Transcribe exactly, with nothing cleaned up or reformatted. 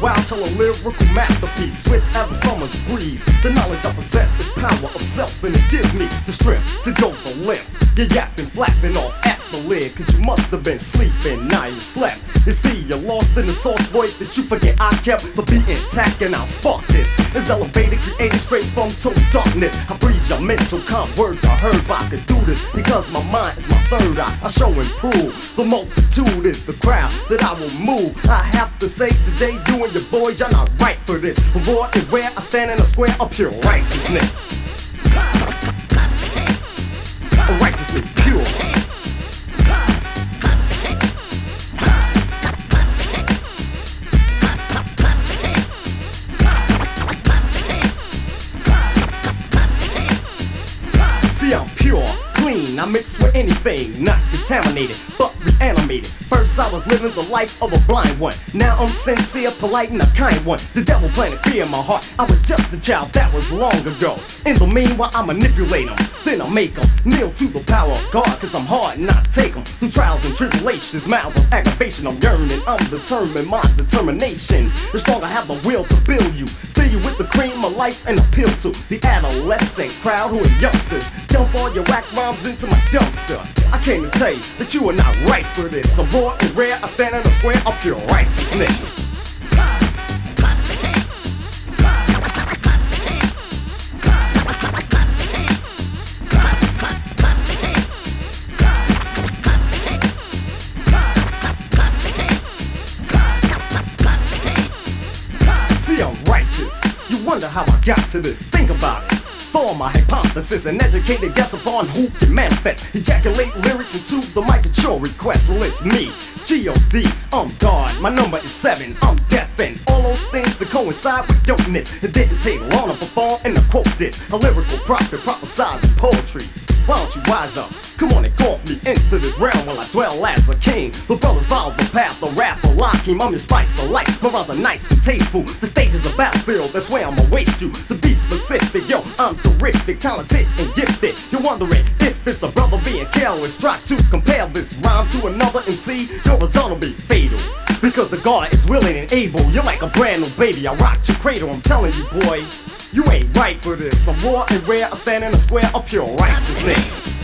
wild, tell a lyrical masterpiece, swift as a summer's breeze. The knowledge I possess is power of self, and it gives me the strength to go the length. You're yapping, flapping off at the lid, cause you must have been sleeping, now you slept. You see, you're lost in the sauce, boy, that you forget I kept the beat intact, and I'll spark this. It's elevated, created straight from total darkness. I freeze your mental comp, word I heard, but I could do this because my mind is my third eye. I show and prove, the multitude is the crowd that I will move. I have to say today, you and your boys, y'all not right for this. Raw and rare, I stand in a square of pure righteousness. Righteously pure. See, I'm pure, clean, I mix with anything, not contaminated, but reanimated. First I was living the life of a blind one, now I'm sincere, polite, and a kind one. The devil planted fear in my heart, I was just a child, that was long ago. In the meanwhile I manipulate them, then I make them kneel to the power of God, cause I'm hard and I take them through trials and tribulations, miles of aggravation. I'm yearning, I'm determined, my determination is strong, I have the will to build you, fill you with the cream of life and appeal to the adolescent crowd who are youngsters. Dump all your whack rhymes into my dumpster. I came to tell you that you are not right for this. So raw and rare, I stand in a square of pure righteousness. See, I'm righteous. You wonder how I got to this. Think about it. Form my hypothesis, an educated guess upon who can manifest. Ejaculate lyrics into the mic at your request. Well, it's me, G O D, I'm God. My number is seven, I'm deaf, and all those things that coincide with dopeness. It didn't take long to perform and to quote this. A lyrical prophet prophesizing poetry. Why don't you wise up? Come on and golf me into this realm while I dwell as a king. The brothers follow the path, the rapper Lakim. I'm your spice of life, my rhymes are nice and tasteful. The stage is a battlefield, that's where I'ma waste you. To be specific, yo, I'm terrific, talented and gifted. You're wondering if it's a brother being careless. Try to compare this rhyme to another and see your result will be fatal. Because the God is willing and able. You're like a brand new baby, I rock your cradle. I'm telling you, boy, you ain't right for this. I'm raw and rare, I stand in a square of pure righteousness.